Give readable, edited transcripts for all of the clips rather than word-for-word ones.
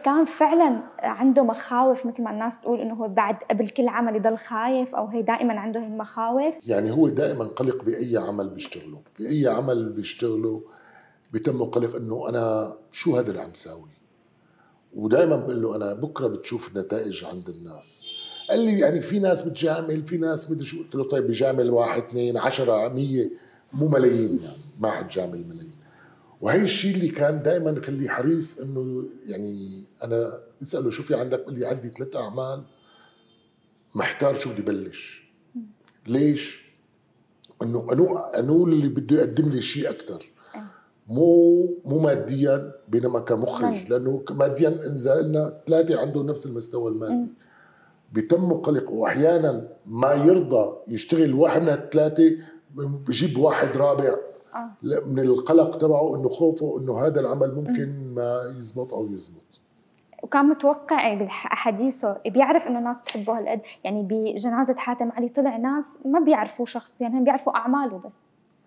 كان فعلا عنده مخاوف مثل ما الناس تقول انه هو بعد قبل كل عمل يضل خايف، او هي دائما عنده هي المخاوف؟ يعني هو دائما قلق باي عمل بيشتغله، باي عمل بيشتغله بيتم قلق انه انا شو هذا اللي عم ساوي. ودائما بقول له انا بكره بتشوف النتائج عند الناس. قال لي يعني في ناس بتجامل، في ناس بدي شو. قلت له طيب بجامل واحد اثنين 10 100 مو ملايين، يعني ما حتجامل ملايين. وهي الشيء اللي كان دائما يخليه حريص انه يعني انا اساله شو في عندك؟ بقول لي عندي 3 اعمال محتار شو بدي بلش. ليش؟ انه اللي بده يقدم لي شيء اكثر، مو ماديا بينما كمخرج، لانه ماديا اذا قلنا 3 عنده نفس المستوى المادي بيتم قلق، واحيانا ما يرضى يشتغل واحد من ال3 بجيب واحد رابع من القلق تبعه، انه خوفه انه هذا العمل ممكن ما يزبط او يزبط. وكان متوقع بحديثه بيعرف انه الناس بتحبه هالقد، يعني بجنازة حاتم علي طلع ناس ما بيعرفوه شخصيا، هم بيعرفوا اعماله بس.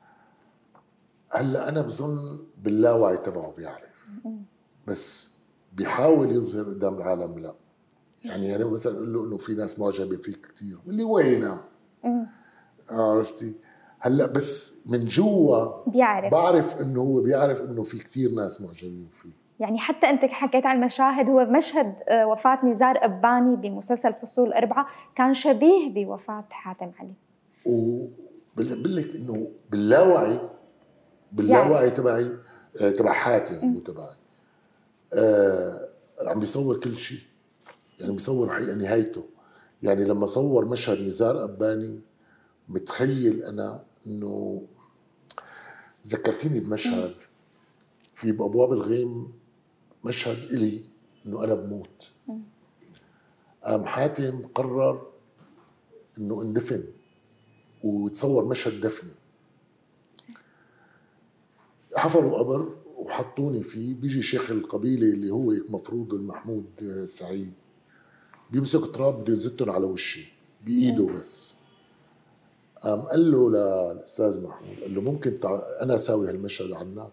هلا انا بظن باللاوعي تبعه بيعرف، بس بيحاول يظهر قدام العالم لا. يعني انا مثلا اقول له انه في ناس معجبه فيك كثير، اللي وينها؟ عرفتي؟ هلا بس من جوا بعرف انه هو بيعرف انه في كثير ناس معجبين فيه. يعني حتى انت حكيت عن المشاهد، هو مشهد وفاة نزار قباني بمسلسل فصول 4 كان شبيه بوفاة حاتم علي. وبقول لك انه باللاوعي تبعي تبع حاتم مو تبعي. عم بيصور كل شيء، يعني بيصور حقيقة نهايته. يعني لما صور مشهد نزار قباني متخيل انا انه ذكرتيني بمشهد في بأبواب الغيم، مشهد إلي انه انا بموت. قام حاتم قرر انه اندفن وتصور مشهد دفني. حفروا قبر وحطوني فيه، بيجي شيخ القبيله اللي هو مفروض المحمود سعيد بيمسك تراب بده ينزتهم على وشي بايده بس. قام قال له للاستاذ محمود، قال له ممكن انا اساوي هالمشهد عنك؟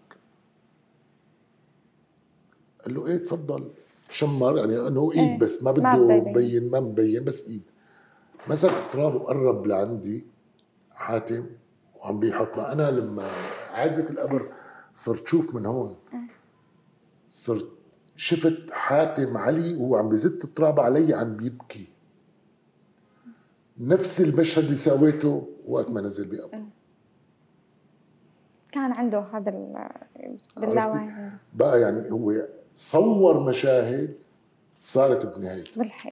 قال له ايه تفضل. شمر يعني انه ايد بس ما بده مبين، ما مبين بس ايد. مسك التراب وقرب لعندي حاتم وعم بيحط. ما انا لما عاد القبر صرت شوف من هون، صرت شفت حاتم علي وهو عم بزت التراب علي عم بيبكي. نفس المشهد اللي سويته وقت ما نزل بقبره. كان عنده هذا باللاوعي بقى. يعني هو صور مشاهد صارت بنهايته.